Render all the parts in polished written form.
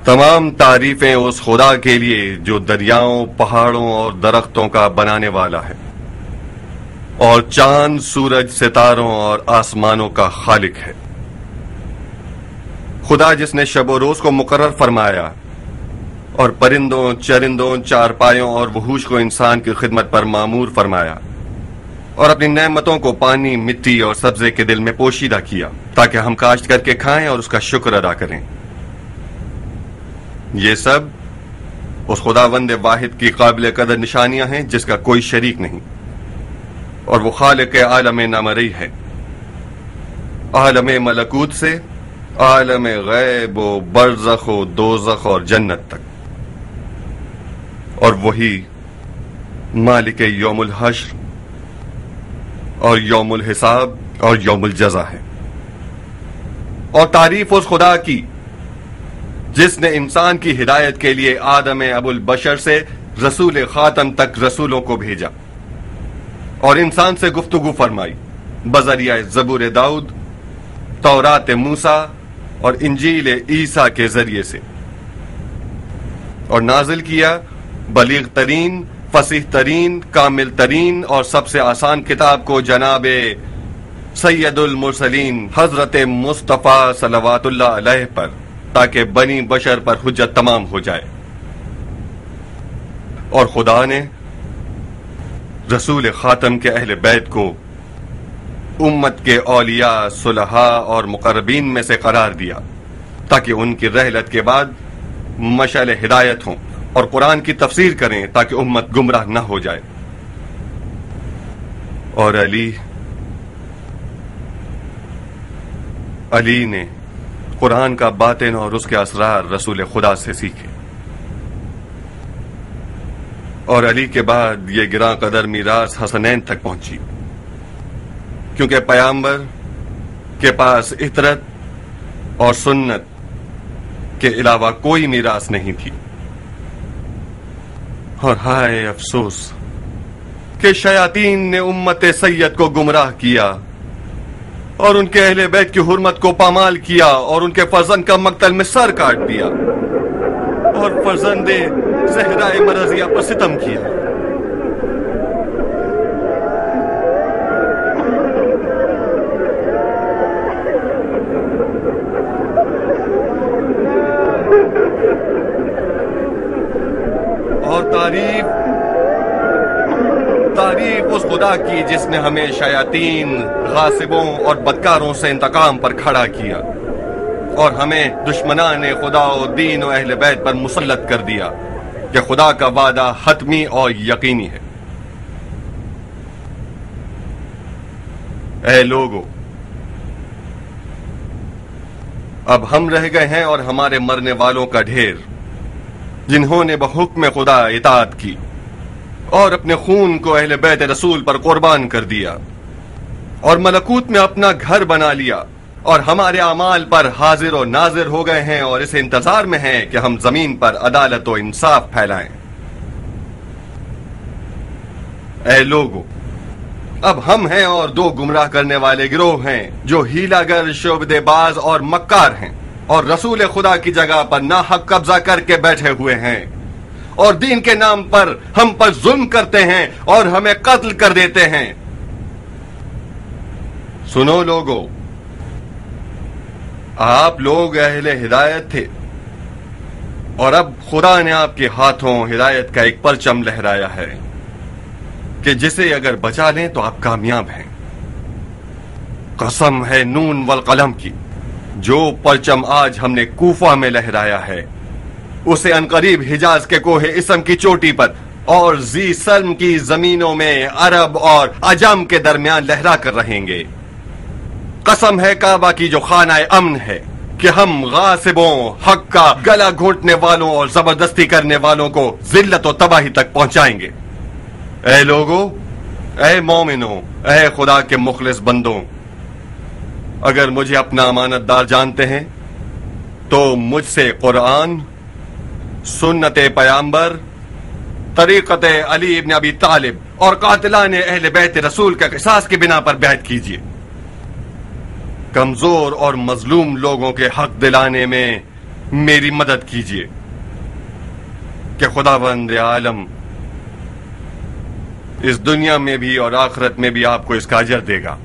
تمام تعریفیں اس خدا کے لیے جو دریاؤں، پہاڑوں اور درختوں کا بنانے والا ہے، اور چاند، سورج، ستاروں اور آسمانوں کا خالق ہے۔ خدا جس نے شب و روز کو مقرر فرمایا اور پرندوں، چرندوں، چارپایوں اور وحوش کو انسان کی خدمت پر مامور فرمایا، اور اپنی نعمتوں کو پانی، مٹی اور سبزے کے دل میں پوشیدہ کیا تاکہ ہم کاشت کر کے کھائیں اور اس کا شکر ادا کریں۔ یہ سب اس خداوند واحد کی قابل قدر نشانیاں ہیں جس کا کوئی شریک نہیں، اور وہ خالق عالم نامرئی ہے، عالم ملکوت سے عالم غیب و برزخ و دوزخ اور جنت تک، اور وہی مالک یوم الحشر اور یوم الحساب اور یوم الجزا ہے۔ اور تعریف اس خدا کی جس نے انسان کی ہدایت کے لیے آدم ابو البشر سے رسول خاتم تک رسولوں کو بھیجا اور انسان سے گفتگو فرمائی بذریعہ زبور داؤد، تورات موسیٰ اور انجیل عیسیٰ کے ذریعے سے، اور نازل کیا بلیغ ترین، فصیح ترین، کامل ترین اور سب سے آسان کتاب کو جناب سید المرسلین حضرت مصطفیٰ صلوات اللہ علیہ پر، تاکہ بنی بشر پر حجت تمام ہو جائے۔ اور خدا نے رسول خاتم کے اہل بیت کو امت کے اولیاء، صلحاء اور مقربین میں سے قرار دیا تاکہ ان کی رحلت کے بعد مشعل ہدایت ہوں اور قرآن کی تفسیر کریں تاکہ امت گمراہ نہ ہو جائے۔ اور علی نے قرآن کا باطن اور اس کے اسرار رسول خدا سے سیکھے، اور علی کے بعد یہ گراں قدر میراث حسنین تک پہنچی، کیونکہ پیامبر کے پاس اطرت اور سنت کے علاوہ کوئی میراث نہیں تھی۔ اور ہائے افسوس کہ شیاطین نے امت سید کو گمراہ کیا اور ان کے اہل بیت کی حرمت کو پامال کیا اور ان کے فرزند کا مقتل میں سر کاٹ دیا اور فرزند زہرا مرضیہ پر ستم کیا۔ اور تعریف اس خدا کی جس نے ہمیں شیاطین، غاصبوں اور بدکاروں سے انتقام پر کھڑا کیا اور ہمیں دشمنان خدا و دین و اہل بیت پر مسلط کر دیا کہ خدا کا وعدہ حتمی اور یقینی ہے۔ اے لوگو، اب ہم رہ گئے ہیں اور ہمارے مرنے والوں کا ڈھیر، جنہوں نے بحکم خدا اطاعت کی اور اپنے خون کو اہل بیت رسول پر قربان کر دیا اور ملکوت میں اپنا گھر بنا لیا، اور ہمارے اعمال پر حاضر و ناظر ہو گئے ہیں اور اس انتظار میں ہیں کہ ہم زمین پر عدالت و انصاف پھیلائیں۔ اے لوگو، اب ہم ہیں اور دو گمراہ کرنے والے گروہ ہیں جو ہیلا گر، شعبدے باز اور مکار ہیں، اور رسول خدا کی جگہ پر ناحق قبضہ کر کے بیٹھے ہوئے ہیں اور دین کے نام پر ہم پر ظلم کرتے ہیں اور ہمیں قتل کر دیتے ہیں۔ سنو لوگو، آپ لوگ اہل ہدایت تھے، اور اب خدا نے آپ کے ہاتھوں ہدایت کا ایک پرچم لہرایا ہے کہ جسے اگر بچا لیں تو آپ کامیاب ہیں۔ قسم ہے نون والقلم کی، جو پرچم آج ہم نے کوفہ میں لہرایا ہے اسے عنقریب حجاز کے کوہ اسم کی چوٹی پر اور ذی سلم کی زمینوں میں عرب اور عجم کے درمیان لہرا کر رہیں گے۔ قسم ہے کعبہ کی جو خانہ امن ہے کہ ہم غاصبوں، حق کا گلا گھونٹنے والوں اور زبردستی کرنے والوں کو ذلت و تباہی تک پہنچائیں گے۔ اے لوگو، اے مومنوں، اے خدا کے مخلص بندوں، اگر مجھے اپنا امانت دار جانتے ہیں تو مجھ سے قرآن، سنت پیامبر، طریقت علی ابن ابی طالب اور قاتلان اہل بیت رسول کا قصاص کی بنا پر بیعت کیجیے۔ کمزور اور مظلوم لوگوں کے حق دلانے میں मेरी मदद कीजिए कि खुदावंद आलम इस दुनिया में भी और आखिरत में भी आपको इसका अजर देगा।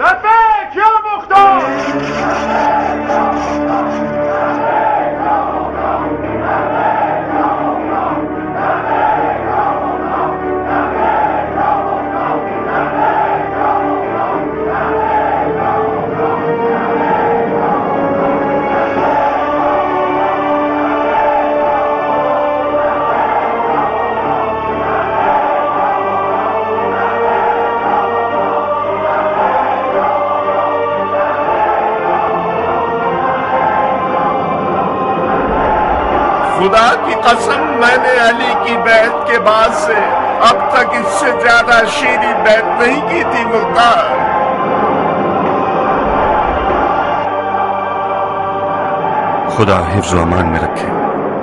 खुदा की कसम, मैंने अली की बैत के बाद से अब तक इससे ज्यादा शीरी बैत नहीं की थी मुख्तार। खुदा हिफ्ज़ व अमान में रखे।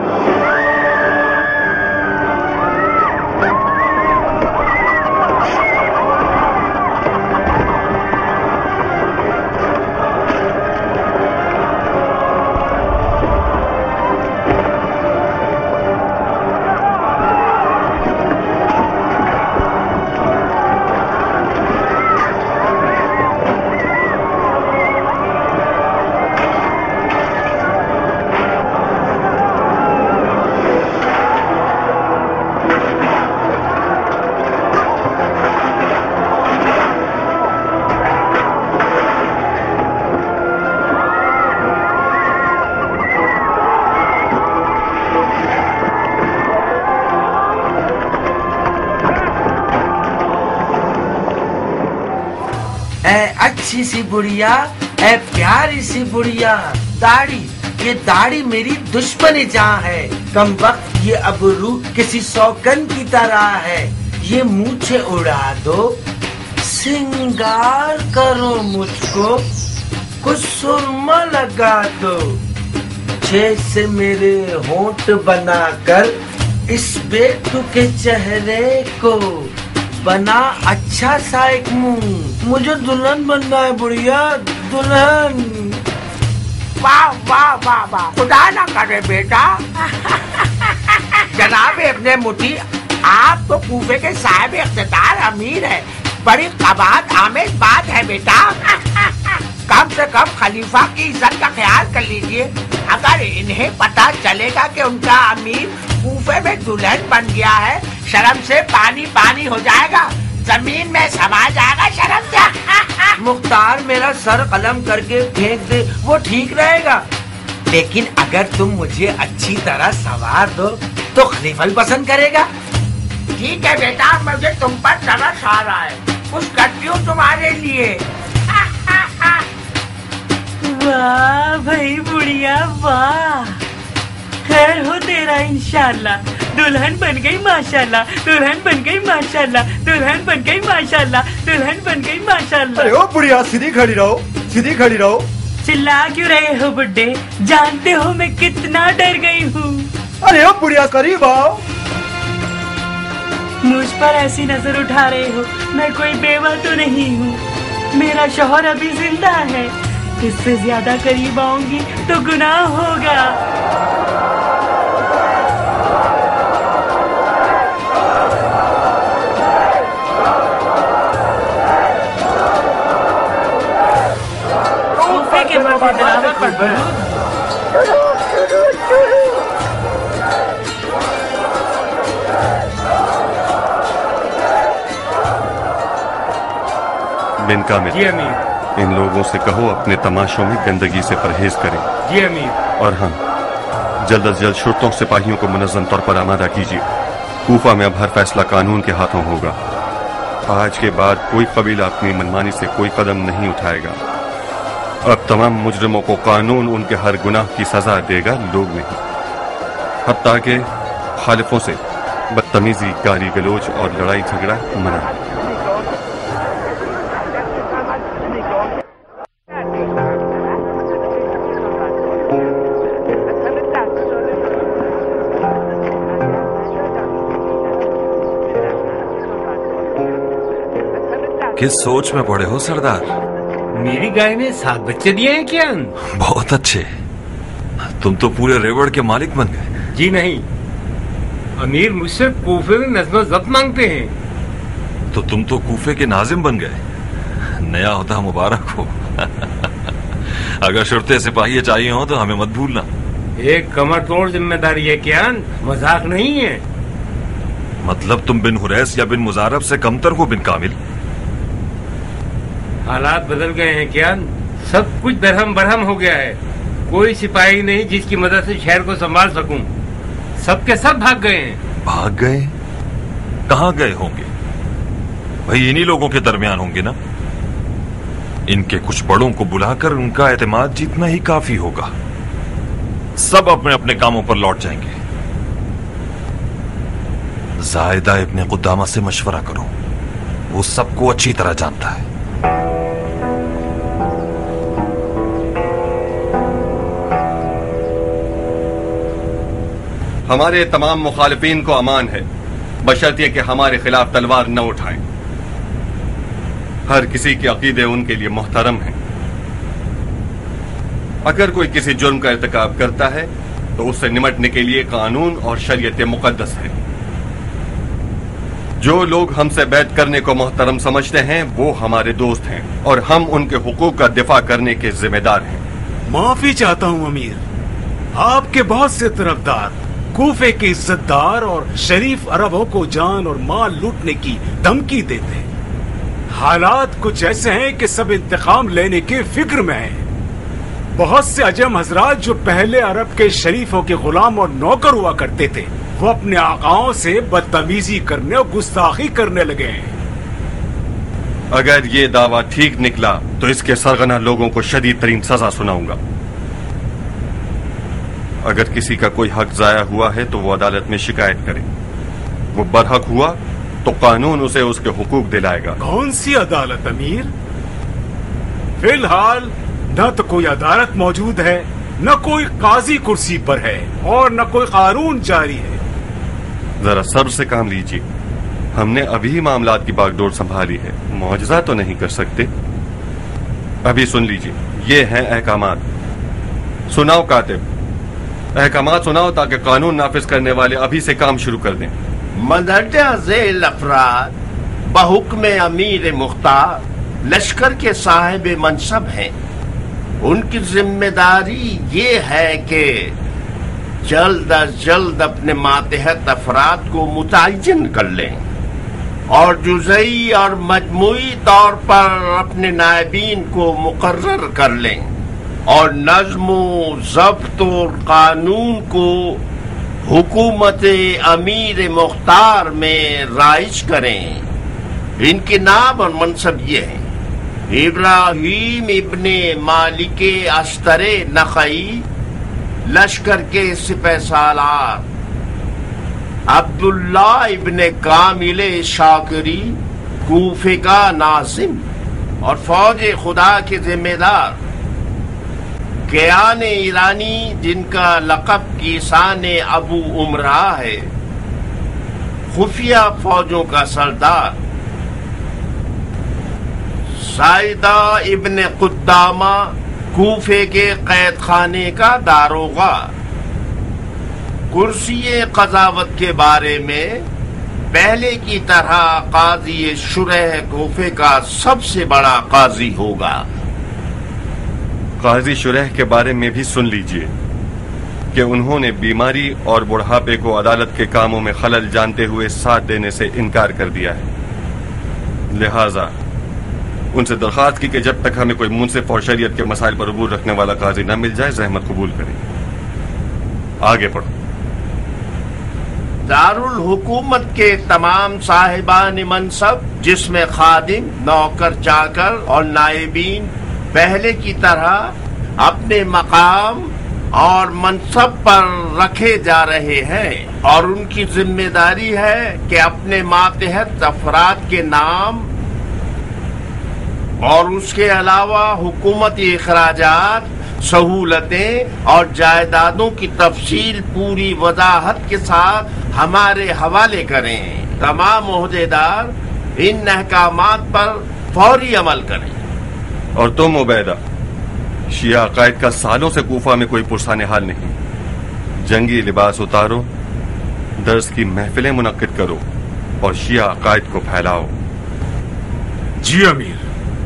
अच्छी सी बुढ़िया, ऐ प्यारी सी बुढ़िया, दाढ़ी, ये दाढ़ी मेरी दुश्मन जहाँ है। कम वक्त ये अबरू किसी सौकन की तरह है। ये मूछे उड़ा दो, सिंगार करो मुझको, कुछ सुरमा लगा दो, छे से मेरे होंठ बनाकर इस बेटू के चेहरे को बना अच्छा सा एक मुंह। मुझे दुल्हन बनना है बुढ़िया, दुल्हन। वाह वाह वाह वाह, खुदा ना करे बेटा। जनाब इब्ने मुती, आप तो कूफे के साहिब इख्तिदार अमीर है। बड़ी कबात आमेज बात है बेटा। कम से कम खलीफा की इज्जत का ख्याल कर लीजिए। अगर इन्हें पता चलेगा कि उनका अमीर कूफे में दुल्हन बन गया है, शर्म से पानी पानी हो जाएगा, जमीन में समा जाएगा शर्म से। मुख्तार मेरा सर कलम करके फेंक दे, वो ठीक रहेगा। लेकिन अगर तुम मुझे अच्छी तरह सवार दो तो खलीफा भी पसंद करेगा। ठीक है बेटा, मुझे तुम पर तरस आ रहा है, कुछ करती हूँ तुम्हारे लिए। वाह भाई बुढ़िया वाह, खैर हो तेरा इंशाल्लाह। दुल्हन बन गई माशाल्लाह, दुल्हन बन गई माशाल्लाह, दुल्हन बन गई माशाल्लाह, दुल्हन बन गई माशाल्लाह। अरे ओ बुढ़िया, सीधी खड़ी रहो, सीधी खड़ी रहो। चिल्ला क्यों रहे हो बुड्ढे? जानते हो मैं कितना डर गई हूँ। अरे ओ बुढ़िया, करीब आओ। मुझ पर ऐसी नजर उठा रहे हो, मैं कोई बेवा तो नहीं हूँ। मेरा शौहर अभी जिंदा है, इससे ज्यादा करीब आऊंगी तो गुनाह होगा। कूफे के मर्द पर बिन कामिल, जी अमीर। इन लोगों से कहो अपने तमाशों में गंदगी से परहेज करें। जी अमीर। और हाँ, जल्द अज जल्द शुर्तों सिपाहियों को मुनज़्ज़म तौर पर आमादा कीजिए। कूफा में अब हर फैसला कानून के हाथों होगा। आज के बाद कोई कबीला अपनी मनमानी से कोई कदम नहीं उठाएगा। अब तमाम मुजरिमों को कानून उनके हर गुनाह की सजा देगा, लोग नहीं। हत्ता के खालिफों से बदतमीजी, गाली गलोच और लड़ाई झगड़ा मना। किस सोच में पड़े हो सरदार? मेरी गाय ने 7 बच्चे दिए हैं क्या? बहुत अच्छे। तुम तो पूरे रेवड़ के मालिक बन गए। जी नहीं, अमीर मुझसे कूफे में नज़्म ज़ब्त मांगते हैं। तो तुम तो कूफे के नाजिम बन गए। नया ओहदा मुबारक हो। अगर शुरते सिपाही चाहिए हो तो हमें मत भूलना। एक कमर तोड़ जिम्मेदारी है कियान, मजाक नहीं है। मतलब तुम बिन हुरैस या बिन मुजारब से कमतर हो बिन कामिल? हालात बदल गए हैं कियान, सब कुछ दरहम बरहम हो गया है। कोई सिपाही नहीं जिसकी मदद से शहर को संभाल सकूं। सबके सब भाग गए हैं। भाग गए? कहाँ गए होंगे? भाई इन्हीं लोगों के दरमियान होंगे ना। इनके कुछ बड़ों को बुलाकर उनका एतमाद जीतना ही काफी होगा। सब अपने अपने कामों पर लौट जाएंगे। जायदा इब्ने कुदामा से मशवरा करो, वो सबको अच्छी तरह जानता है। हमारे तमाम मुखालिफिन को अमान है, बशर्ते कि हमारे खिलाफ तलवार न उठाएं। हर किसी के अकीदे उनके लिए मोहतरम हैं। अगर कोई किसी जुर्म का इर्तिकाब करता है तो उससे निमटने के लिए कानून और शरीयत मुकद्दस है। जो लोग हमसे बैत करने को मोहतरम समझते हैं वो हमारे दोस्त हैं और हम उनके हुकूक का दिफा करने के जिम्मेदार हैं। माफी चाहता हूँ अमीर, आपके बहुत से तरफदार कूफे के इज्जतदार और शरीफ अरबों को जान और माल लूटने की धमकी देते हैं। हालात कुछ ऐसे हैं कि सब इंतकाम लेने के फिक्र में हैं। बहुत से अजम हजरात जो पहले अरब के शरीफों के गुलाम और नौकर हुआ करते थे, वो अपने आकाओं से बदतमीजी करने और गुस्ताखी करने लगे हैं। अगर ये दावा ठीक निकला तो इसके सरगना लोगों को शदीद तरीन सजा सुनाऊंगा। अगर किसी का कोई हक जाया हुआ है तो वो अदालत में शिकायत करे। वो बरहक हुआ तो कानून उसे उसके हुकूक दिलाएगा। कौन सी अदालत अमीर? फिलहाल न तो कोई अदालत मौजूद है, न कोई काजी कुर्सी पर है और न कोई कानून जारी है। जरा सब्र से काम लीजिए, हमने अभी मामलात की बागडोर संभाली है, मुआवजा तो नहीं कर सकते। अभी सुन लीजिए, ये हैं अहकामात। सुनाओ कातिब, अहकामात सुनाओ ताकि कानून नाफिज करने वाले अभी से काम शुरू कर दें। मंदरजा झेल अफराद बहुक्म अमीर मुख्तार लश्कर के साहिब मनसब हैं। उनकी जिम्मेदारी ये है कि जल्द अज जल्द अपने मातहत अफराद को मुतय्यन कर लें और जुज़ई और मजमूई तौर पर अपने नायबीन को मुकर्रर कर लें और नज़्म ज़ब्त और कानून को हुकूमत अमीर मुख्तार में राइज करें। इनके नाम और मनसब ये हैं: इब्राहिम इब्ने मालिक अस्तरे नखई लश्कर के सिपह सालार, अब्दुल्ला इब्ने कामिल शाकिरी कूफे का नाजिम और फौज खुदा के जिम्मेदार कियान ईरानी जिनका लक़ब कीसान अबू उमरा है, खुफिया फौजों का सरदार साइदा इब्ने कुद्दामा कूफे के कैद खाने का दारोगा। कुर्सी क़ज़ावत के बारे में पहले की तरह काजी शुरह कूफे का सबसे बड़ा काजी होगा। काजी शुरह के बारे में भी सुन लीजिए कि उन्होंने बीमारी और बुढ़ापे को अदालत के कामों में खलल जानते हुए साथ देने से इनकार कर दिया है। लिहाजा उनसे दरखास्त की कि जब तक हमें कोई मुंसिफ और शरीयत के मसाइल पर अबूर रखने वाला काजी न मिल जाए जहमत कबूल करें। आगे पढ़ो। दारुल हुकूमत के तमाम साहिबान मनसब जिसमें खादिम, नौकर, चाकर और नायबीन पहले की तरह अपने मकाम और मनसब पर रखे जा रहे हैं और उनकी जिम्मेदारी है कि अपने मातहत अफराद के नाम और उसके अलावा हुकूमती इखराजात, सहूलतें और जायदादों की तफसील पूरी वजाहत के साथ हमारे हवाले करें। तमाम ओहदेदार इन अहकामात पर फौरी अमल करें। और तुम उबैदा, शिया अकायद का सालों से कूफा में कोई पुरसाने हाल नहीं। जंगी लिबास उतारो, दर्स की महफिलें मुनक्किद करो और शिया अकायद को फैलाओ। जी अमीर।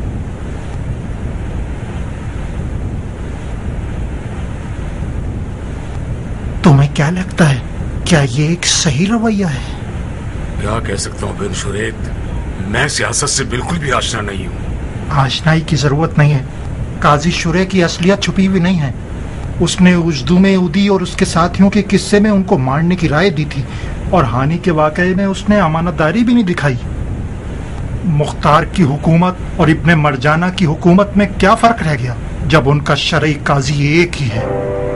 तुम्हें क्या लगता है, क्या ये एक सही रवैया है? क्या कह सकता हूँ बिन शुरेत, मैं सियासत से बिल्कुल भी आशना नहीं हूँ। आशनाई की जरूरत नहीं है। काजी शुरे की असलियत छुपी हुई नहीं है। उसने उज्दुम उदी और उसके साथियों के किस्से में उनको मारने की राय दी थी और हानि के वाकये में उसने अमानतदारी भी नहीं दिखाई। मुख्तार की हुकूमत और इब्ने मरजाना की हुकूमत में क्या फर्क रह गया जब उनका शरई काजी एक ही है।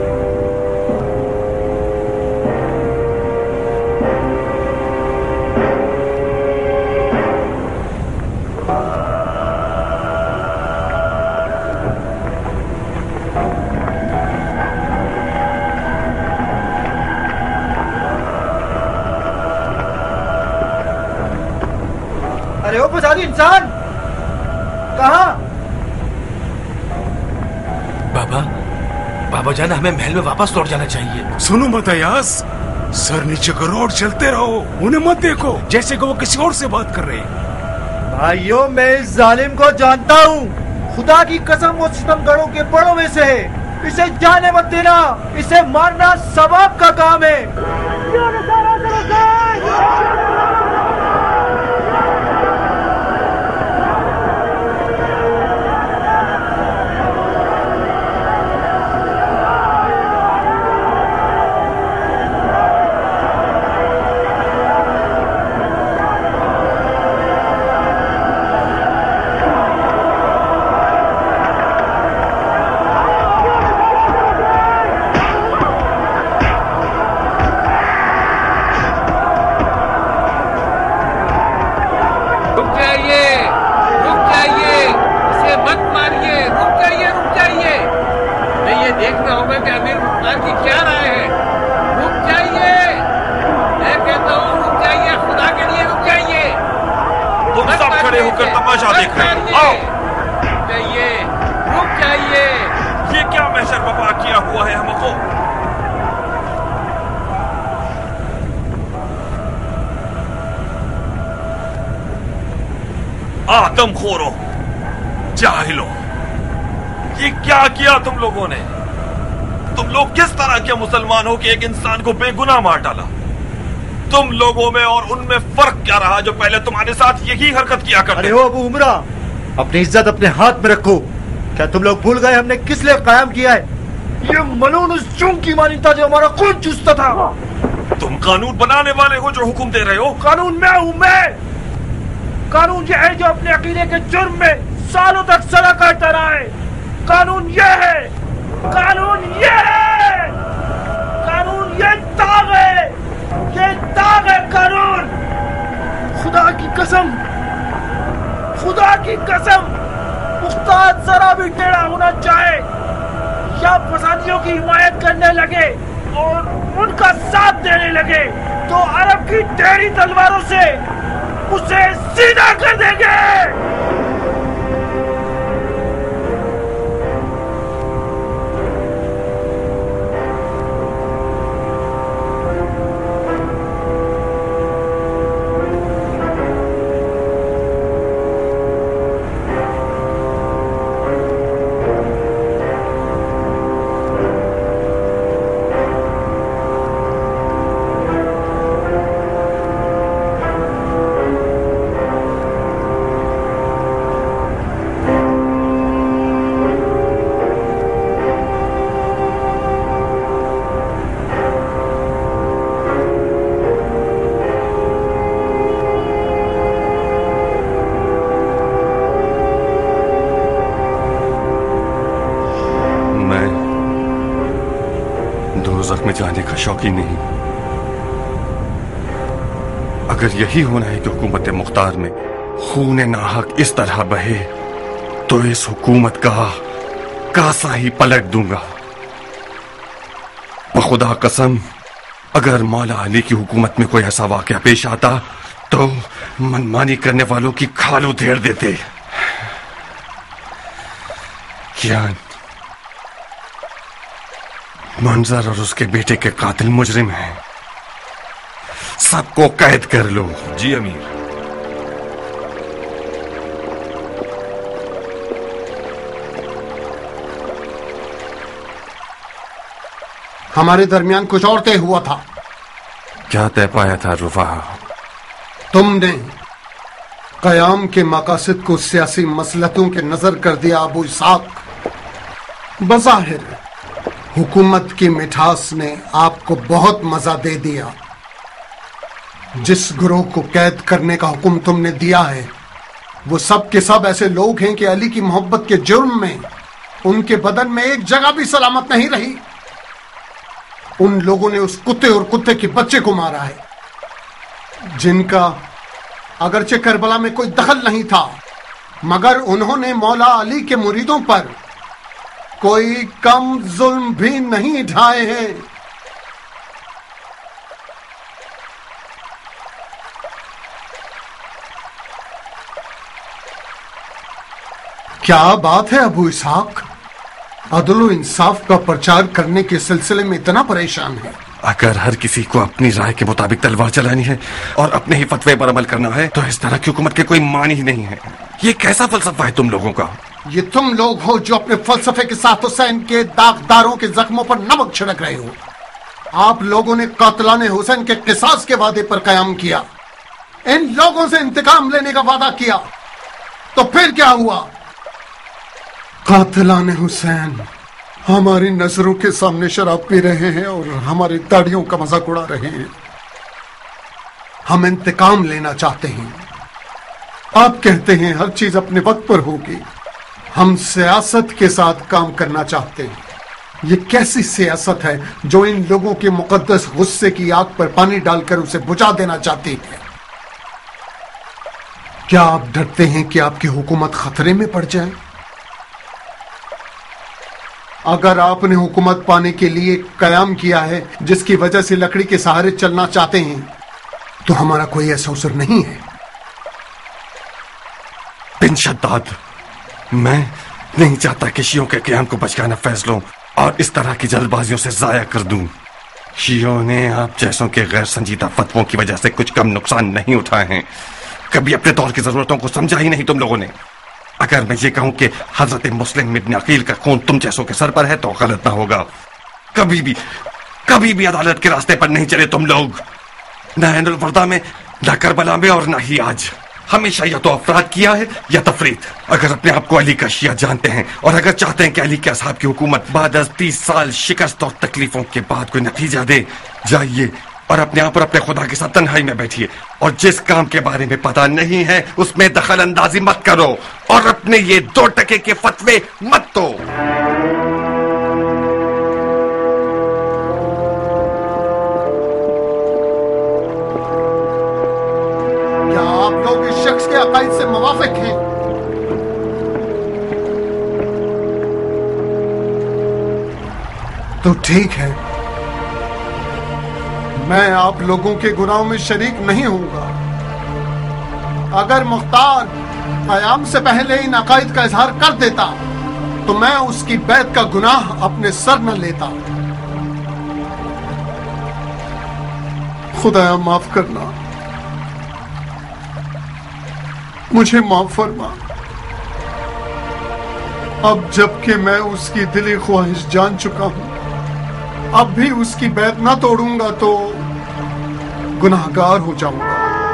अरे ओ फसादी इंसान, कहाँ? बाबा जान, हमें महल में वापस लौट जाना चाहिए। सुनो मत अयाज, सर नीचे करो और चलते रहो। उन्हें मत देखो जैसे कि वो किसी और से बात कर रहे हैं। भाइयों, मैं इस जालिम को जानता हूँ। खुदा की कसम वो सितमगरों के बड़ों में से है। इसे जाने मत देना, इसे मारना सवाब का काम है। आदमखोरों, जाहिलों, ये क्या किया तुम लोगों ने? तुम लोग किस तरह के मुसलमान हो कि एक इंसान को बेगुनाह मार डाला? तुम लोगों में और उनमें फर्क क्या रहा जो पहले तुम्हारे साथ यही हरकत किया करते? अरे ओ अबू उमरा, अपनी इज्जत अपने हाथ में रखो। क्या तुम लोग भूल गए हमने किस लिए कायम किया है? ये मलून उस चूंग की मानी था जो हमारा खून चूसता था। तुम कानून बनाने वाले हो जो हुक्म दे रहे हो? कानून मैं हूं, मैं। कानून ये है जो अपने अकीदे के जुर्म में सालों तक सजा काटता रहा है। कानून ये है, कानून ये है, कानून ये दाग है, ये दाग है कानून। खुदा की कसम, खुदा की कसम, मुख्तार जरा भी टेढ़ा होना चाहे या फसादियों की हिमायत करने लगे और उनका साथ देने लगे तो अरब की टेढ़ी तलवारों से उसे सीधा कर देंगे। दोज़ख में जाने का शौकीन नहीं। अगर यही होना है कि हुकूमत मुख्तार में खून नाहक इस तरह बहे तो इस हुकूमत का कासा ही पलट दूंगा। बखुदा कसम, अगर मौला अली की हुकूमत में कोई ऐसा वाकया पेश आता तो मनमानी करने वालों की खाल उधेड़ देते। मंजर और उसके बेटे के कातिल मुजरिम हैं। सबको कैद कर लो। जी अमीर। हमारे दरमियान कुछ और तय हुआ था। क्या तय पाया था रुफा? तुमने कयाम के मकासद को सियासी मसलहतों के नजर कर दिया अबू इसहाक। बज़ाहिर हुकूमत की मिठास ने आपको बहुत मजा दे दिया। जिस गिरोह को कैद करने का हुक्म तुमने दिया है वो सब के सब ऐसे लोग हैं कि अली की मोहब्बत के जुर्म में उनके बदन में एक जगह भी सलामत नहीं रही। उन लोगों ने उस कुत्ते और कुत्ते के बच्चे को मारा है जिनका अगरचे करबला में कोई दखल नहीं था, मगर उन्होंने मौला अली के मुरीदों पर कोई कम जुल्म भी नहीं ढाए हैं। क्या बात है अबू इसहाक, अदल इंसाफ का प्रचार करने के सिलसिले में इतना परेशान है? अगर हर किसी को अपनी राय के मुताबिक तलवार चलानी है और अपने ही फतवे पर अमल करना है तो इस तरह की हुकूमत के कोई मानी ही नहीं है। ये कैसा फलसफा है तुम लोगों का? ये तुम लोग हो जो अपने फलसफे के साथ हुसैन के दागदारों के जख्मों पर नमक छिड़क रहे हो। आप लोगों ने कातिलाने हुसैन के किसास के वादे पर कयाम किया, इन लोगों से इंतकाम लेने का वादा किया, तो फिर क्या हुआ? कातिलाने हुसैन हमारी नजरों के सामने शराब पी रहे हैं और हमारी दाढ़ियों का मजाक उड़ा रहे हैं। हम इंतकाम लेना चाहते हैं। आप कहते हैं हर चीज अपने वक्त पर होगी। हम सियासत के साथ काम करना चाहते हैं। ये कैसी सियासत है जो इन लोगों के मुकद्दस गुस्से की आग पर पानी डालकर उसे बुझा देना चाहती है? क्या आप डरते हैं कि आपकी हुकूमत खतरे में पड़ जाए? अगर आपने हुकूमत पाने के लिए कयाम किया है जिसकी वजह से लकड़ी के सहारे चलना चाहते हैं तो हमारा कोई ऐसा अवसर नहीं है। बिन शद्दाद, मैं नहीं चाहता कि शियों के क़याम को बचकाना फैसलों और इस तरह की जल्दबाजियों से जाया कर दूं। शियों ने आप जैसों के गैर संजीदा फतवों की वजह से कुछ कम नुकसान नहीं उठाए हैं। कभी अपने दौर की जरूरतों को समझा ही नहीं तुम लोगों ने। अगर मैं ये कहूं कि हजरत मुस्लिम इब्न अकील का खून तुम जैसों के सर पर है तो गलत ना होगा। कभी भी अदालत के रास्ते पर नहीं चले तुम लोग, न ऐनुल वर्दा में, न करबला में और न ही आज। हमेशा या तो अफराद किया है या तफरीद। अगर अपने आप को अली का शिया जानते हैं और अगर चाहते हैं कि अली के असहाब की हुकूमत बाद 30 साल शिकस्त और तकलीफों के बाद कोई नतीजा दे, जाइए और अपने आप और अपने खुदा के साथ तन्हाई में बैठिए और जिस काम के बारे में पता नहीं है उसमें दखल अंदाजी मत करो और अपने ये 2 टके के फतवे मत दो। क्या आप लोग इस शख्स के अकायद से मुवाफिक हैं? तो ठीक है, मैं आप लोगों के गुनाहों में शरीक नहीं होऊंगा। अगर मुख्तार कयाम से पहले इन अकायद का इजहार कर देता तो मैं उसकी बैत का गुनाह अपने सर न लेता। खुदाया माफ करना, मुझे माफ फरमा। अब जबकि मैं उसकी दिली ख्वाहिश जान चुका हूं, अब भी उसकी बैत ना तोड़ूंगा तो गुनाहगार हो जाऊंगा।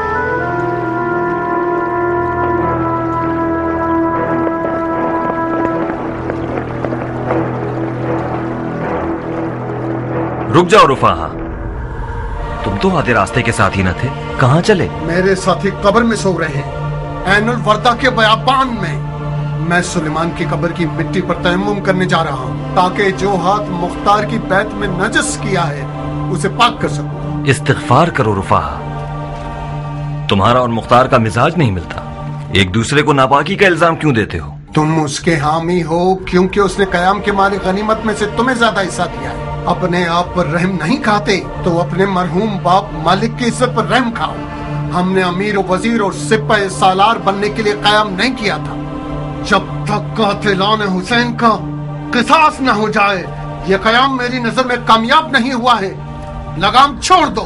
रुक जाओ रुफाहा, तुम तो आधे रास्ते के साथ ही न थे, कहां चले? मेरे साथी कब्र में सो रहे हैं, ऐनुल वर्दा के बयाबान में। मैं सुलेमान की कब्र की मिट्टी पर तयम्मुम करने जा रहा हूँ ताकि जो हाथ मुख्तार की बैत में नजस किया है उसे पाक कर सकूं। इस्तिग़फ़ार करो रुफाहा, तुम्हारा और मुख्तार का मिजाज नहीं मिलता। एक दूसरे को नापाकी का इल्जाम क्यों देते हो? तुम उसके हामी हो क्योंकि उसने कयाम के मारे गनीमत में से तुम्हें ज्यादा हिस्सा दिया है। अपने आप पर रहम नहीं खाते तो अपने मरहूम बाप मालिक की इज्जत पर रहम खाओ। हमने अमीर वजीर और सिपाही सालार बनने के लिए कयाम नहीं किया था। जब तक कातिलान हुसैन का किसास न हो जाए ये क़याम मेरी नजर में कामयाब नहीं हुआ है। लगाम छोड़ दो।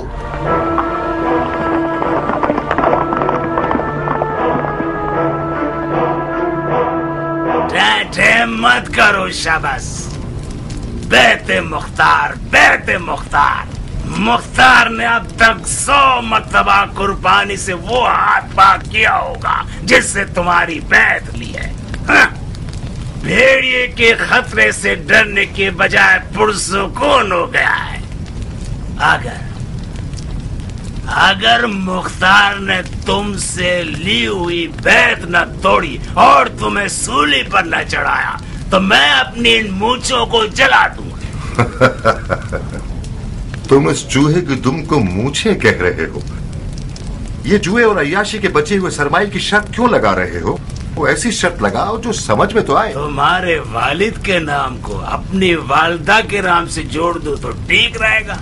मत करो शाबाश। बैते मुख्तार, बैते मुख्तार। मुख्तार ने अब तक 100 मरतबा कुर्बानी से वो हाथ पाक किया होगा जिससे तुम्हारी बैत ली है। हाँ? भेड़िए के खतरे से डरने के बजाय पुरसुकून हो गया है। अगर मुख्तार ने तुमसे ली हुई बैत न तोड़ी और तुम्हें सूली पर न चढ़ाया तो मैं अपनी इन मूंछों को जला दूंगा। तुम इस चूहे की दुम को मूछे कह रहे हो? ये जुए और अय्याशी के बचे हुए सरमाई की शर्त क्यों लगा रहे हो? वो ऐसी शर्त लगाओ जो समझ में तो आए। तुम्हारे वालिद के नाम को अपनी वालदा के नाम से जोड़ दो तो ठीक रहेगा।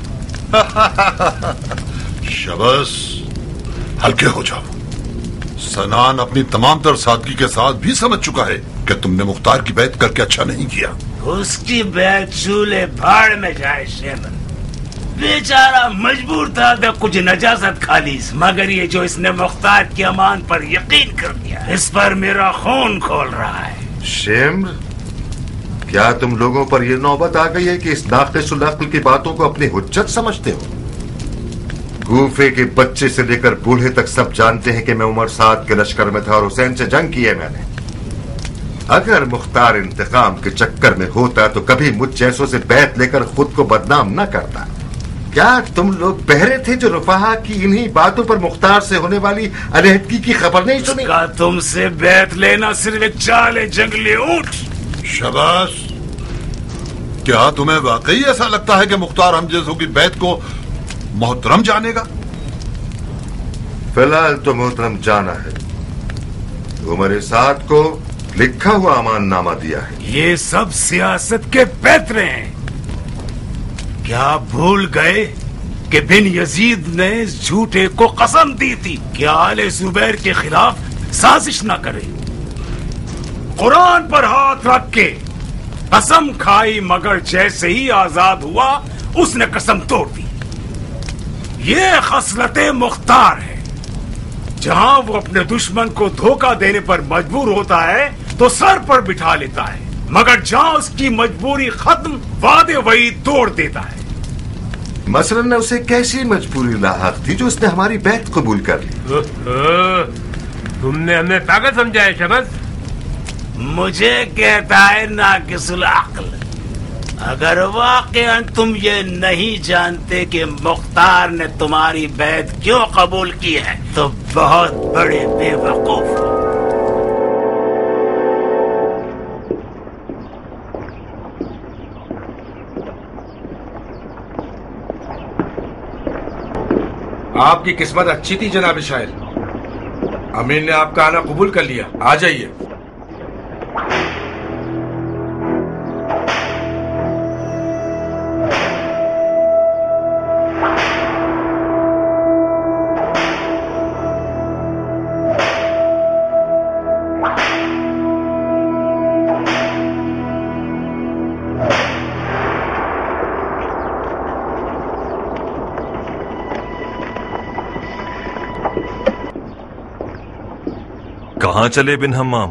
शाबाश, हल्के हो जाओ। सनान अपनी तमाम तर सादगी के साथ भी समझ चुका है कि तुमने मुख्तार की बैत करके अच्छा नहीं किया। उसकी बैत चूल्हे भाड़ में जाए शेमन। बेचारा मजबूर था तो कुछ नजासत खा ली, मगर ये जो इसने मुख्तार की अमान पर यकीन कर लिया, इस पर मेरा खून खोल रहा है। शेम्र, क्या तुम लोगों पर यह नौबत आ गई है कि इस नाक़िसुल अक्ल की बातों को अपनी हुज्जत समझते हो? कूफे के बच्चे से लेकर बूढ़े तक सब जानते हैं कि मैं उमर साद के लश्कर में था और हुसैन से जंग की है मैंने। अगर मुख्तार इंतकाम के चक्कर में होता तो कभी मुझ जैसों से बैत लेकर खुद को बदनाम न करता। क्या तुम लोग बहरे थे जो रुफाहा की इन्हीं बातों पर मुख्तार से होने वाली अलहदगी की खबर नहीं सुनी? तुमसे बैत लेना सिर्फ एक चाल है जंगली ऊंट। शाबाश। क्या तुम्हें वाकई ऐसा लगता है कि मुख्तार हम जैसों की बैत को मोहतरम जानेगा? फिलहाल तो मोहतरम जाना है। उमर साद को लिखा हुआ अमान नामा दिया है। ये सब सियासत के पैतरे हैं। क्या भूल गए कि बिन यजीद ने इस झूठे को कसम दी थी कि आले जुबैर के खिलाफ साजिश न करे। कुरान पर हाथ रख के कसम खाई, मगर जैसे ही आजाद हुआ उसने कसम तोड़ दी। ये खसलते मुख्तार है। जहां वो अपने दुश्मन को धोखा देने पर मजबूर होता है तो सर पर बिठा लेता है, मगर जहां उसकी मजबूरी खत्म वादे वही तोड़ देता है। मसलन उसे कैसी मजबूरी लाहक थी जो उसने हमारी बैत कबूल कर ली? तुमने हमें पागल समझा है शबस। मुझे कहता है नाकिसुल अक्ल। अगर वाकई तुम ये नहीं जानते कि मुख्तार ने तुम्हारी बैत क्यों कबूल की है तो बहुत बड़े बेवकूफ हो। आपकी किस्मत अच्छी थी जनाब शायर। अमीर ने आपका आना कबूल कर लिया। आ जाइए। कहां चले बिन हम्माम?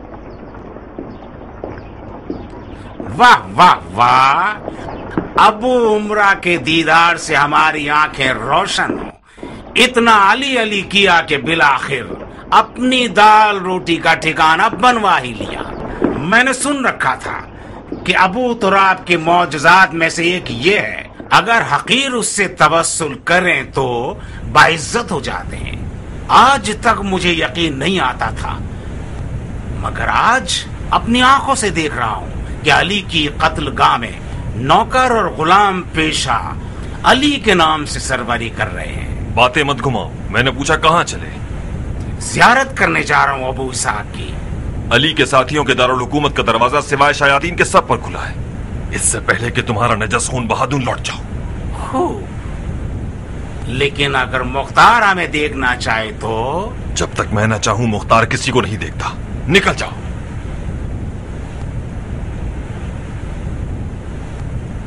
वाह वाह वाह। अबू उमरा के दीदार से हमारी आंखें रोशन हो। इतना अली अली किया कि बिलाखिर अपनी दाल रोटी का ठिकाना बनवा ही लिया। मैंने सुन रखा था कि अबू तुराब के मौजज़ात में से एक ये है, अगर हकीर उससे तवस्सुल करें तो बाइज्जत हो जाते हैं। आज तक मुझे यकीन नहीं आता था, मगर आज अपनी आंखों से देख रहा हूं कि अली की कत्लगाह में नौकर और गुलाम पेशा अली के नाम से सरबरी कर रहे हैं। बातें मत घुमाओ। मैंने पूछा कहां चले? ज़ियारत करने जा रहा हूं अबू इसहाक की। अली के साथियों के दारुल हुकूमत का दरवाजा सिवाय शयातीन के सब पर खुला है। इससे पहले कि तुम्हारा नजस खून बहादुर लौट जाओ। लेकिन अगर मुख्तार हमें देखना चाहे तो? जब तक मैं न चाहूं मुख्तार किसी को नहीं देखता। निकल जाओ।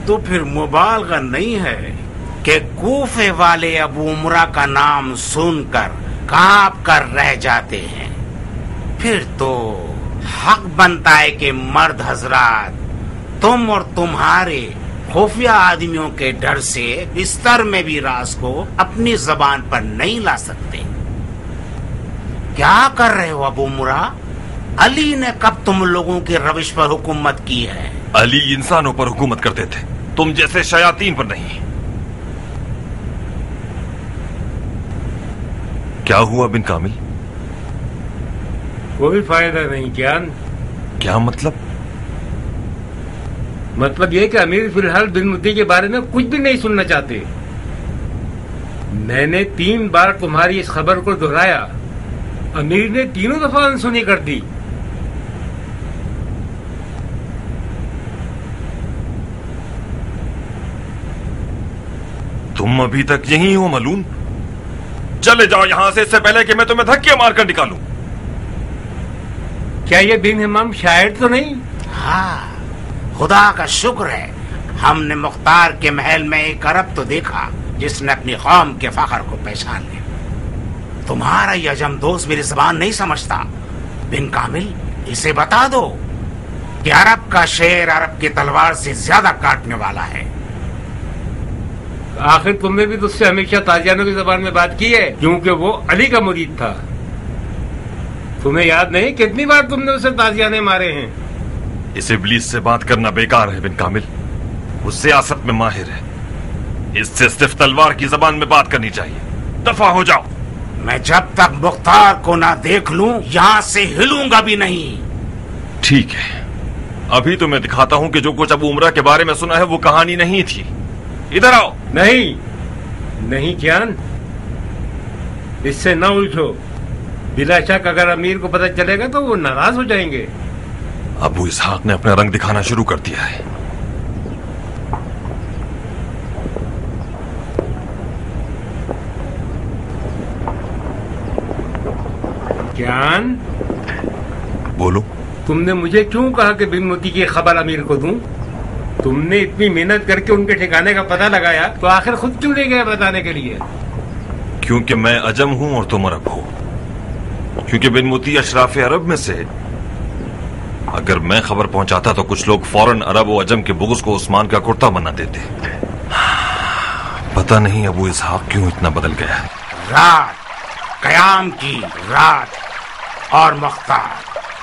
तो फिर मुबालगा नहीं है कि कूफे वाले अबू उमरा का नाम सुनकर कांप कर रह जाते हैं। फिर तो हक बनता है कि मर्द हजरात तुम और तुम्हारे खुफिया आदमियों के डर से बिस्तर में भी राज को अपनी जबान पर नहीं ला सकते। क्या कर रहे हो अबू उमरा? अली ने कब तुम लोगों की रविश पर हुकूमत की है? अली इंसानों पर हुकूमत करते थे, तुम जैसे शयातीन पर नहीं। क्या हुआ बिन कामिल? कोई फायदा नहीं जान। क्या मतलब? मतलब ये कि अमीर फिलहाल बिन मुती के बारे में कुछ भी नहीं सुनना चाहते। मैंने 3 बार तुम्हारी इस खबर को दोहराया, अमीर ने तीनों दफा अनसुनी कर दी। तुम अभी तक यहीं हो मलून? चले जाओ यहां से, इससे पहले कि मैं तुम्हें धक्के मारकर निकालूं। क्या ये बिन हमाम शायर तो नहीं? हाँ, खुदा का शुक्र है हमने मुख्तार के महल में एक अरब तो देखा जिसने अपनी कौम के फखर को पहचान लिया। तुम्हारा ये अजम दोस्त मेरी जबान नहीं समझता। बिन कामिल, इसे बता दो कि अरब का शेर अरब की तलवार से ज्यादा काटने वाला है। आखिर तुमने भी तो उससे हमेशा ताजियानों की जबान में बात की है, क्योंकि वो अली का मुरीद था। तुम्हें याद नहीं कितनी बार तुमने उसे ताजियाने मारे हैं? इस इब्लीस से बात करना बेकार है बिन कामिल, वो सियासत में माहिर है। इससे सिर्फ तलवार की जबान में बात करनी चाहिए। दफा हो जाओ। मैं जब तक मुख्तार को ना देख लूं यहां से हिलूंगा भी नहीं। ठीक है, अभी तो मैं दिखाता हूं कि जो कुछ अबू उमरा के बारे में सुना है वो कहानी नहीं थी। इधर आओ। नहीं नहीं जान, इससे न उलझो। बिला शक अगर अमीर को पता चलेगा तो वो नाराज हो जाएंगे। अबू इसहाक ने अपना रंग दिखाना शुरू कर दिया है। जान, बोलो। तुमने मुझे क्यों कहा कि बिन मोती की खबर अमीर को दूं? तुमने इतनी मेहनत करके उनके ठिकाने का पता लगाया, तो आखिर खुद क्यों ले गए बताने के लिए? क्योंकि मैं अजम हूं और तुम अरब हो। क्योंकि बिन मोती अशराफ अरब में से। अगर मैं खबर पहुंचाता तो कुछ लोग फौरन अरब और अजम के बुग़्ज़ को उस्मान का कुर्ता बना देते। पता नहीं अबू इसहाक क्यों इतना बदल गया है। रात, कयाम की रात और मुख्तार,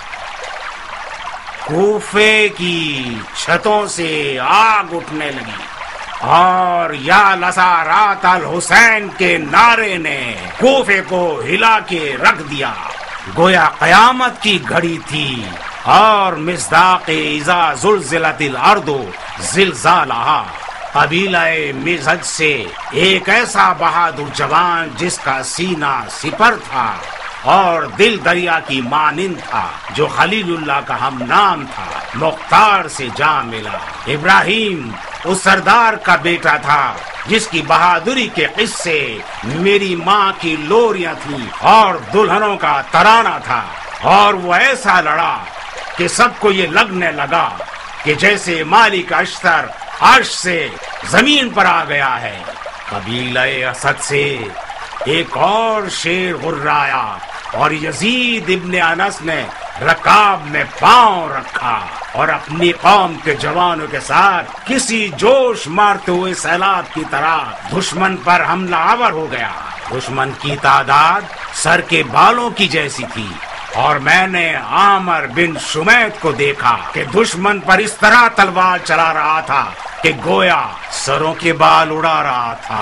कूफे की छतों से आग उठने लगी और या लसारात अल हुसैन के नारे ने कूफे को हिला के रख दिया। गोया कयामत की घड़ी थी और मिस्दाक़े इज़ा ज़ुल्ज़िलतिल अर्दु ज़िलज़ालहा। कबीलाए मिज़हज से एक ऐसा बहादुर जवान जिसका सीना सिपर था और दिल दरिया की मानिंद था, जो खलीलुल्लाह का हम नाम था, मुख्तार से जा मिला। इब्राहिम उस सरदार का बेटा था जिसकी बहादुरी के किस्से मेरी माँ की लोरियां थी और दुल्हनों का तराना था। और वो ऐसा लड़ा कि सबको ये लगने लगा कि जैसे मालिक अश्तर अर्श से जमीन पर आ गया है। कबीले असद से एक और शेर गुर्राया और यजीद इब्ने अनस ने रकाब में पांव रखा और अपनी कौम के जवानों के साथ किसी जोश मारते हुए सैलाब की तरह दुश्मन पर हमला आवर हो गया। दुश्मन की तादाद सर के बालों की जैसी थी और मैंने आमर बिन शुमैत को देखा कि दुश्मन पर इस तरह तलवार चला रहा था कि गोया सरों के बाल उड़ा रहा था।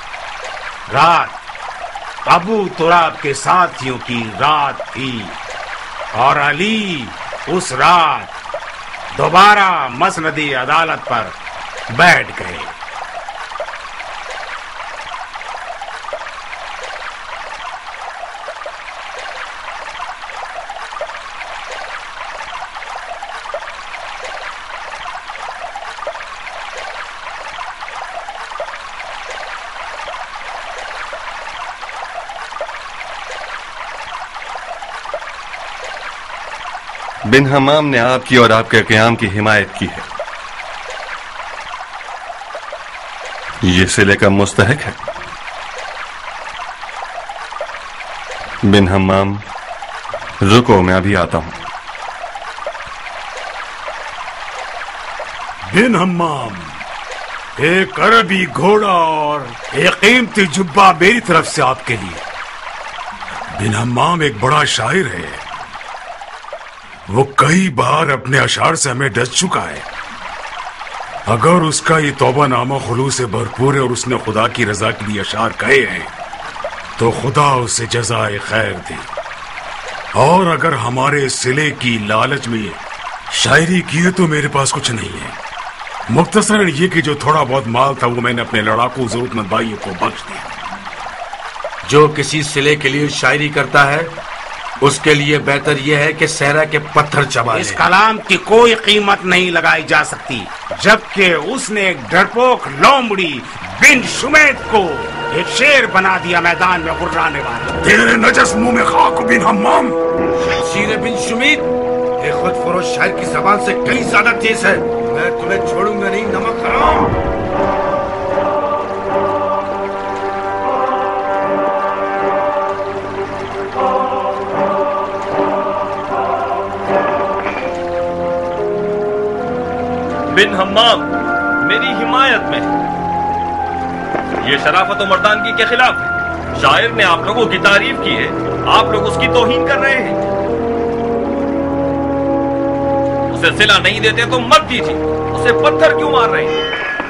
रात अबू तुराब के साथियों की रात थी और अली उस रात दोबारा मसनदी अदालत पर बैठ गए। बिन हमाम ने आपकी और आपके क़याम की हिमायत की है। یہ صلے کا مستحق ہے. بن حمام رکو، میں ابھی آتا ہوں. بن حمام، ایک عربی گھوڑا اور ایک قیمتی جبہ میری طرف سے آپ کے لیے. بن حمام ایک بڑا شاعر ہے، وہ کئی بار اپنے اشعار سے ہمیں ڈس چکا ہے. اگر اس کا یہ توبہ نامہ خلوص سے بھرپور ہے اور اس نے خدا کی رضا کے لیے اشعار کہے ہیں تو خدا اسے جزائے خیر دے. اور اگر ہمارے صلے کی لالچ میں شاعری کی ہے تو میرے پاس کچھ نہیں ہے. مختصراً یہ کہ جو تھوڑا بہت مال تھا وہ میں نے اپنے لڑاکو ضرورت مند بھائیوں کو بخش دیا. جو کسی صلے کے لیے شاعری کرتا ہے اس کے لیے بہتر یہ ہے کہ صحرا کے پتھر چبا لے. اس کلام کی کوئی قیمت نہیں لگائی جا سکتی جبکہ اس نے ایک ڈرپوک لومڑی بن شمید کو ایک شیر بنا دیا میدان میں غرانے والا. تیرے نجس منہ میں خاک بن حمام. شیر بن شمید یہ خود فروش شاعر کی زبان سے کئی زیادہ تیز ہے. میں تمہیں چھوڑوں گا نہیں نمک حرام. بن حمام میری حمایت میں، یہ شرافت و مردانگی کے خلاف ہے. شاعر نے آپ لوگوں کی تعریف کی ہے، آپ لوگ اس کی توہین کر رہے ہیں. اسے صلہ نہیں دیتے تو مت دیجیے. اسے پتھر کیوں مار رہے ہیں؟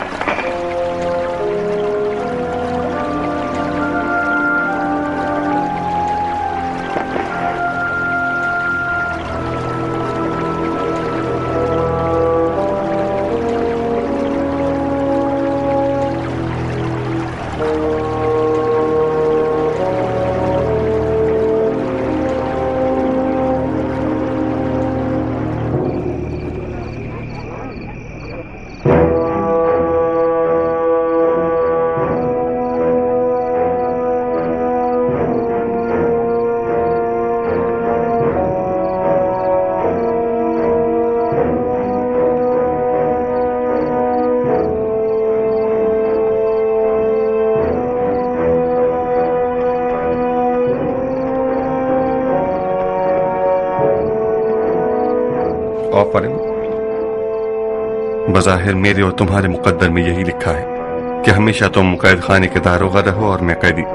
بظاہر میرے اور تمہارے مقدر میں یہی لکھا ہے کہ ہمیشہ تم قید خانے کے داروغہ رہو اور میں قیدی.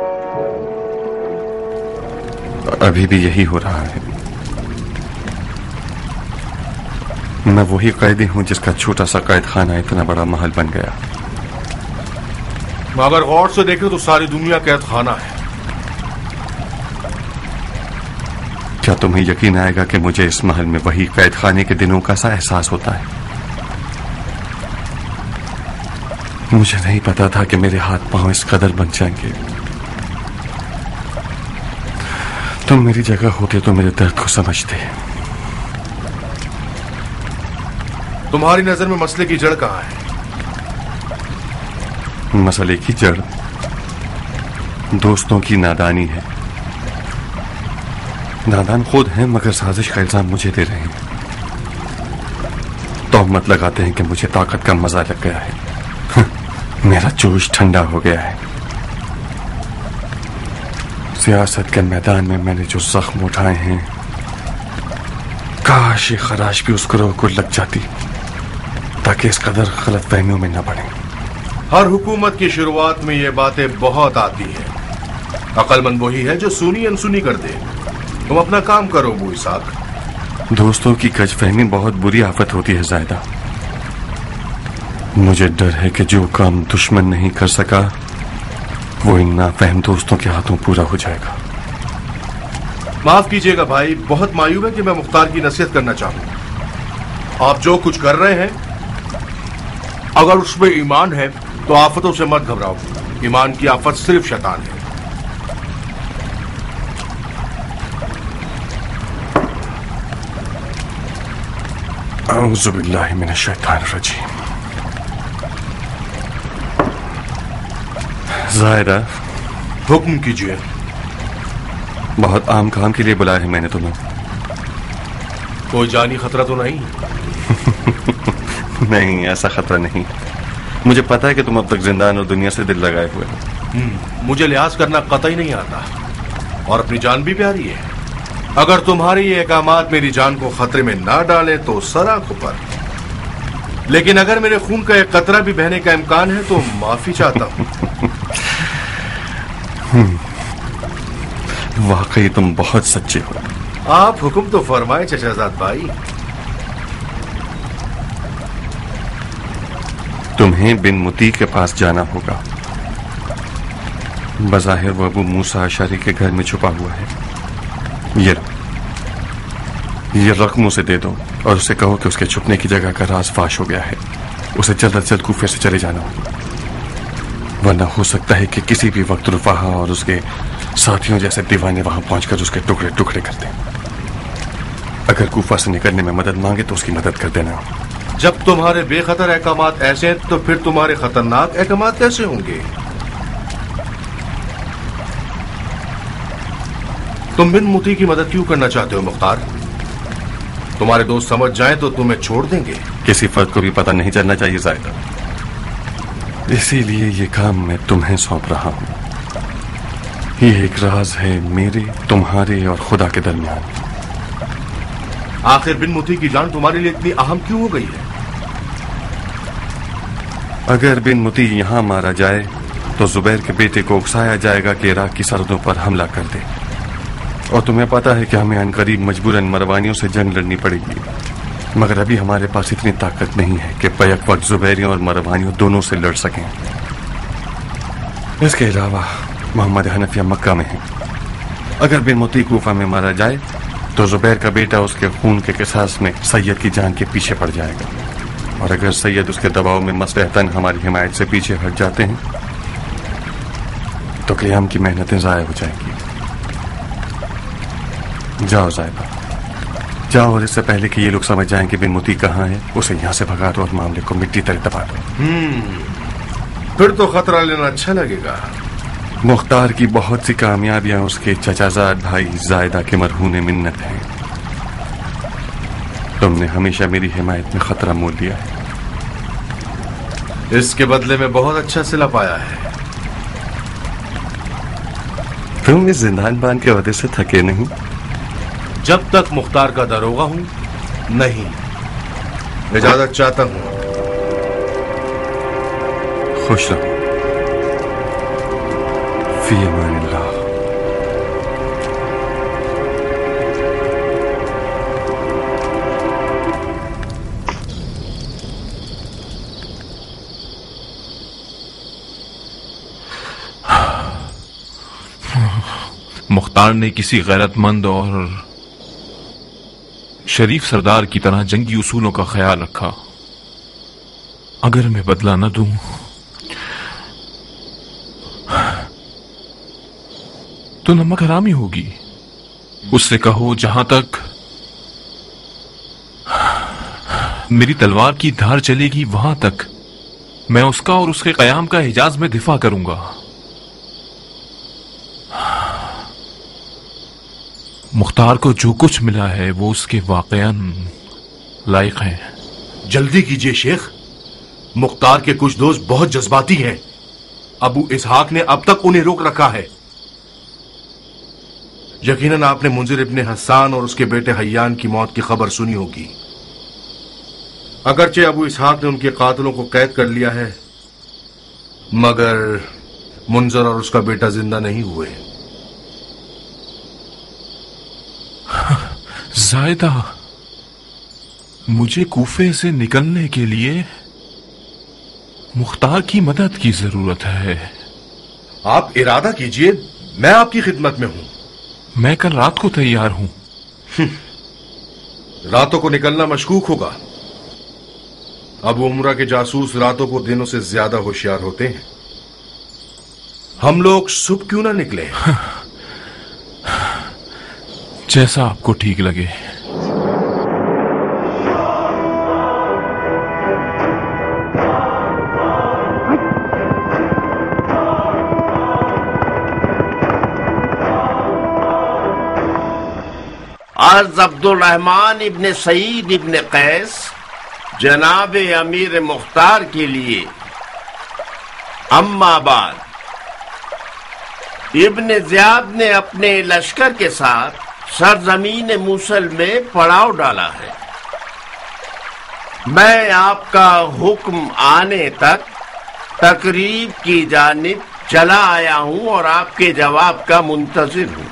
ابھی بھی یہی ہو رہا ہے. میں وہی قیدی ہوں جس کا چھوٹا سا قید خانہ اتنا بڑا محل بن گیا. اگر غور سے دیکھیں تو ساری دنیا قید خانہ ہے. کیا تمہیں یقین آئے گا کہ مجھے اس محل میں وہی قید خانے کے دنوں کا سا احساس ہوتا ہے؟ مجھے نہیں پتا تھا کہ میرے ہاتھ پاؤں اس قدر بن جائیں گے. تم میری جگہ ہوتے تو میرے درد کو سمجھتے. تمہاری نظر میں مسئلے کی جڑ کہاں ہے؟ مسئلے کی جڑ دوستوں کی نادانی ہے. نادان خود ہیں مگر سازش کا الزام مجھے دے رہے ہیں. تہمت لگاتے ہیں کہ مجھے طاقت کا مزہ لگ گیا ہے. میرا جوش ٹھنڈا ہو گیا ہے. سیاست کے میدان میں میں نے جو زخم اٹھائے ہیں کاش یہ خراش بھی اس گروہ کو لگ جاتی تاکہ اس قدر غلط فہمیوں میں نہ پڑیں. ہر حکومت کی شروعات میں یہ باتیں بہت آتی ہیں. عقل مند وہی ہے جو سنی انسنی کر دے. تم اپنا کام کرو ابو اسحاق. دوستوں کی کج فہمی بہت بری آفت ہوتی ہے زائدہ. مجھے ڈر ہے کہ جو کام دشمن نہیں کر سکا وہ ان نافہم دوستوں کے ہاتھوں پورا ہو جائے گا. معاف کیجیے گا بھائی، بہت مایوب ہے کہ میں مختار کی نصیحت کرنا چاہوں. آپ جو کچھ کر رہے ہیں اگر اس میں ایمان ہے تو آفتوں سے مت گھبراؤ. ایمان کی آفت صرف شیطان ہے. اعوذ باللہ من الشیطان الرجیم. زائدہ، حکم کیجیے. بہت عام کام کے لیے بلایا ہے میں نے تمہیں. کوئی جانی خطرہ تو نہیں؟ نہیں، ایسا خطرہ نہیں. مجھے پتا ہے کہ تم اب تک زندان اور دنیا سے دل لگائے ہوئے ہو. مجھے لحاظ کرنا قطعی نہیں آتا اور اپنی جان بھی پیاری ہے. اگر تمہاری یہ احکامات میری جان کو خطرے میں نہ ڈالے تو سراخ پر، لیکن اگر میرے خون کا ایک قطرہ بھی بہنے کا امکان ہے تو معافی چاہتا ہوں. واقعی تم بہت سچے ہو. آپ حکم تو فرمائیں چچا زاد بھائی. تمہیں بن متی کے پاس جانا ہوگا. بظاہر وہ ابو موسیٰ اشعری کے گھر میں چھپا ہوا ہے. یہ رقم اسے دے دو اور اسے کہو کہ اس کے چھپنے کی جگہ کا راز فاش ہو گیا ہے. اسے جلد از جلد کوفے سے چلے جانا ہوگا، ورنہ ہو سکتا ہے کہ کسی بھی وقت رفاہا اور اس کے ساتھیوں جیسے دیوانے وہاں پہنچ کر اس کے ٹکڑے ٹکڑے کر دیں. اگر کوفہ سے نکلنے میں مدد مانگے تو اس کی مدد کر دینا. جب تمہارے بے خطر احکامات ایسے ہیں تو پھر تمہارے خطرناک احکامات کیسے ہوں گے؟ تم بن متی کی مدد کیوں کرنا چاہتے ہو مختار؟ تمہارے دوست سمجھ جائیں تو تمہیں چھوڑ دیں گے. کسی فرد کو بھی پتہ نہیں چلنا چاہیے زائدہ، اسی لیے یہ کام میں تمہیں سونپ رہا ہوں. یہ ایک راز ہے میرے، تمہارے اور خدا کے درمیان. آخر بن متی کی جان تمہارے لیے اتنی اہم کیوں ہو گئی ہے؟ اگر بن متی یہاں مارا جائے تو زبیر کے بیٹے کو اکسایا جائے گا کہ عراق کی سرحدوں پر حملہ کر دے، اور تمہیں پتا ہے کہ ہمیں عنقریب مجبوراً مروانیوں سے جنگ لڑنی پڑے گی. مگر ابھی ہمارے پاس اتنی طاقت نہیں ہے کہ بیک وقت زبیریوں اور مروانیوں دونوں سے لڑ سکیں. اس کے علاوہ محمد حنفیہ مکہ میں ہیں. اگر بن متی کوفہ میں مارا جائے تو زبیر کا بیٹا اس کے خون کے قصاص میں سید کی جان کے پیچھے پڑ جائے گا، اور اگر سید اس کے دباؤ میں مصلحتاً ہماری حمایت سے پیچھے ہٹ جاتے ہیں تو قیام کی محنتیں ضائع ہو جائیں گی. جاؤ زائبہ، جاؤ، اور اس سے پہلے کہ یہ لوگ سمجھ جائیں کہ بن متی کہاں ہے اسے یہاں سے بھگا دو اور معاملے کو مٹی تلے دبا دو. پھر تو خطرہ لینا اچھا لگے گا. مختار کی بہت سی کامیابیاں اس کے چچا زاد بھائی زائدہ کے مرہون منت ہیں. تم نے ہمیشہ میری حمایت میں خطرہ مول لیا ہے. اس کے بدلے میں بہت اچھا صلہ پایا ہے. تم اس زندان بان کے عہدے سے تھکے نہیں؟ جب تک مختار کا داروغہ ہوں نہیں. اجازت چاہتا ہوں. خوش رہو. فی امان اللہ. مختار نے کسی غیرت مند اور شریف سردار کی طرح جنگی اصولوں کا خیال رکھا. اگر میں بدلہ نہ دوں تو نمک حرامی ہوگی. اس سے کہو جہاں تک میری تلوار کی دھار چلے گی وہاں تک میں اس کا اور اس کے قیام کا حجاز میں دفاع کروں گا. مختار کو جو کچھ ملا ہے وہ اس کے واقعاً لائق ہیں. جلدی کیجئے شیخ. مختار کے کچھ دوست بہت جذباتی ہیں. ابو اسحاق نے اب تک انہیں روک رکھا ہے. یقیناً آپ نے منذر ابن حسان اور اس کے بیٹے حیان کی موت کی خبر سنی ہوگی. اگرچہ ابو اسحاق نے ان کے قاتلوں کو قید کر لیا ہے مگر منذر اور اس کا بیٹا زندہ نہیں ہوئے. زائدہ، مجھے کوفے سے نکلنے کے لیے مختار کی مدد کی ضرورت ہے. آپ ارادہ کیجئے، میں آپ کی خدمت میں ہوں. میں کل رات کو تیار ہوں. راتوں کو نکلنا مشکوک ہوگا. ابو عمرہ کے جاسوس راتوں کو دنوں سے زیادہ ہوشیار ہوتے ہیں. ہم لوگ صبح کیوں نہ نکلے؟ جیسا آپ کو ٹھیک لگے. عرض عبد الرحمن ابن سعید ابن قیس جناب امیر مختار کے لیے अम्मा बाद इब्न ज़ियाद ने अपने लश्कर के साथ सरजमीन मूसल में पड़ाव डाला है। मैं आपका हुक्म आने तक तकरीब की जानिब चला आया हूं और आपके जवाब का मुंतजिर हूं।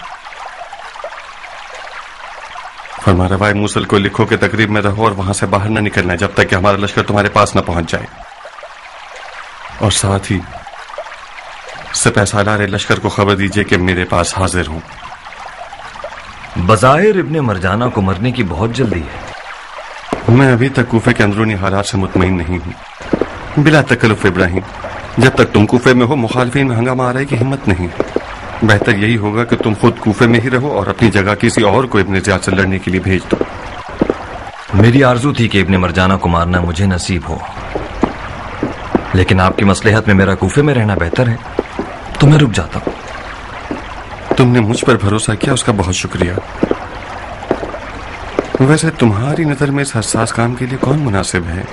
फरमा रवाए मूसल को लिखो कि तकरीब में रहो और वहां से बाहर न निकलना जब तक कि हमारा लश्कर तुम्हारे पास न पहुंच जाए। और साथ ही सिपह सालार लश्कर को खबर दीजिए कि मेरे पास हाजिर हूं। बज़ाहिर इब्ने मरजाना को मरने की बहुत जल्दी है। मैं अभी तक कूफे के अंदरूनी हालात से मुतमईन नहीं हूं। बिला तकल्लुफ इब्राहिम, जब तक तुम कूफे में हो मुखालफिन में हंगामा आने की हिम्मत नहीं है। बेहतर यही होगा कि तुम खुद कूफे में ही रहो और अपनी जगह किसी और को इब्ने ज़ियाद से लड़ने के लिए भेज दो। मेरी आरजू थी कि इब्ने मरजाना को मारना मुझे नसीब हो, लेकिन आपकी मसलहत में मेरा कूफे में रहना बेहतर है, तो मैं रुक जाता हूं। तुमने मुझ पर भरोसा किया, उसका बहुत शुक्रिया। वैसे तुम्हारी नजर में इस हसास काम के लिए कौन मुनासिब है?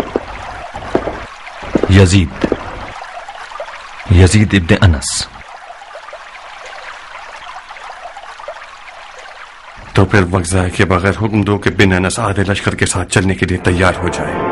यजीद इब्ने अनस। तो फिर वक्त ज़ाय के बगैर हुक्म दो कि बिन अनस आधे लश्कर के साथ चलने के लिए तैयार हो जाए।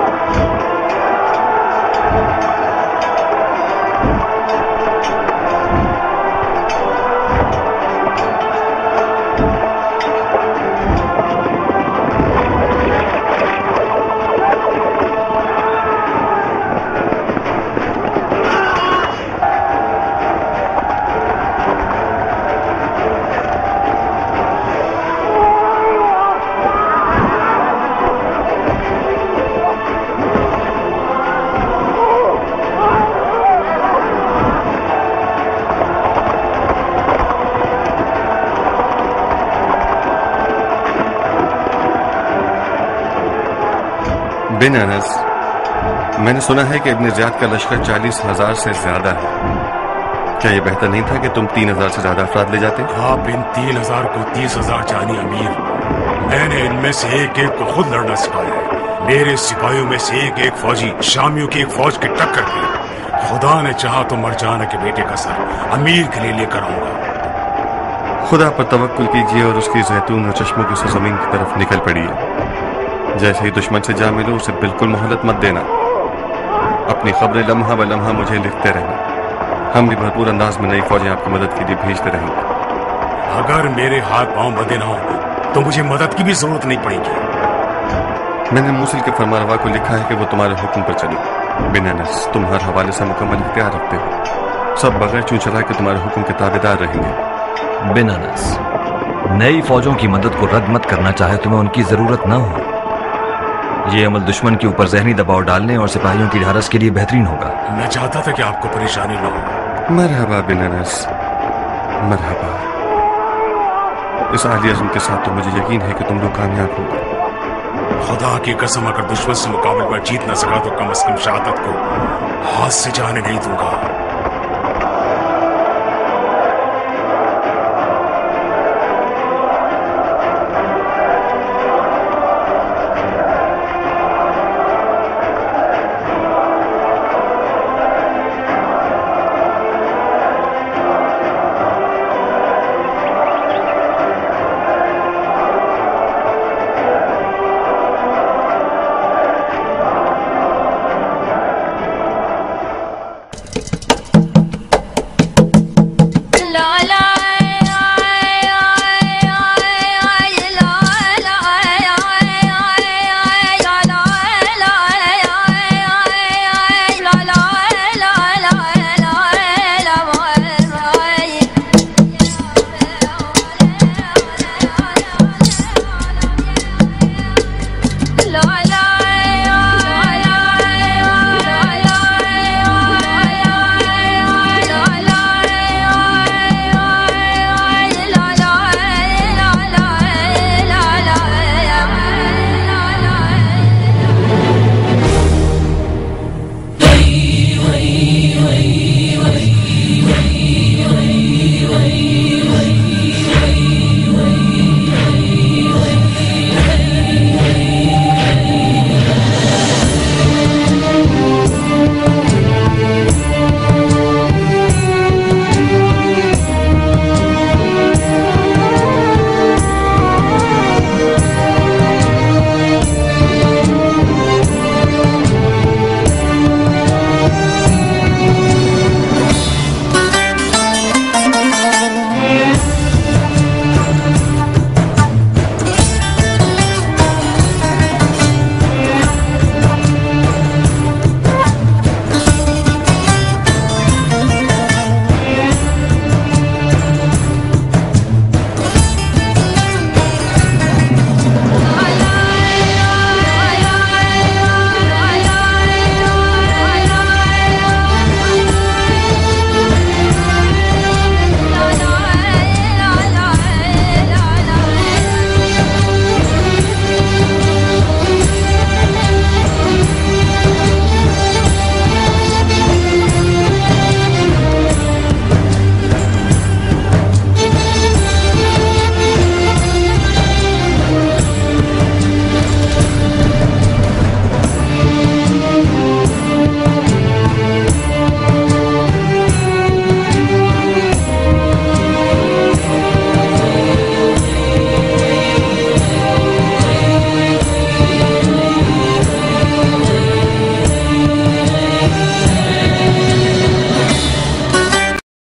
बिन अनस, मैंने सुना है कि इब्ने ज़ियाद का लश्कर 40,000 से ज्यादा है। क्या यह बेहतर नहीं था कि तुम 3,000 से ज्यादा अफराद ले जाते? आप इन 3,000 को 30,000 जानिए अमीर। मैंने इनमें से एक एक को खुद लड़ना सिखाया है। मेरे सिपाहियों में से एक एक फौजी शामियों की एक फौज की टक्कर की। खुदा ने चाहा तो मरजाना के बेटे का सर अमीर के लिए लेकर आऊंगा। खुदा पर तवक्कुल कीजिए और उसकी जैतून और चश्मों की सरजमीन की तरफ निकल पड़िए। जैसे ही दुश्मन से जा मिलो उसे बिल्कुल मोहलत मत देना। अपनी खबरें लम्हा ब लम्हा मुझे लिखते रहना। हम भी भरपूर अंदाज में नई फौजें आपकी मदद के लिए भेजते रहेंगे। अगर मेरे हाथ पांव बंधे ना हो तो मुझे मदद की भी जरूरत नहीं पड़ेगी। मैंने मूसल के फरमारवा को लिखा है कि वो तुम्हारे हुक्म पर चले। बिन अनस, तुम हर हवाले से मुकम्मल इख्तियार रखते हो। सब बगैर चूंचला के तुम्हारे हुक्म के ताबेदार रहेंगे। बिन अनस, नई फौजों की मदद को रद्द मत करना चाहे तुम्हें उनकी जरूरत न हो। ये अमल दुश्मन के ऊपर जहनी दबाव डालने और सिपाहियों की ढारस के लिए बेहतरीन होगा। मैं चाहता था कि आपको परेशानी न हो। मरहबा बिन अनस, मरहबा। इस आली अज़्म के साथ तो मुझे यकीन है कि तुम लोग कामयाब होगे। खुदा की कसम, अगर दुश्मन से मुकाबले पर जीत न सका तो कम से कम शहादत को हाथ से जाने नहीं दूंगा।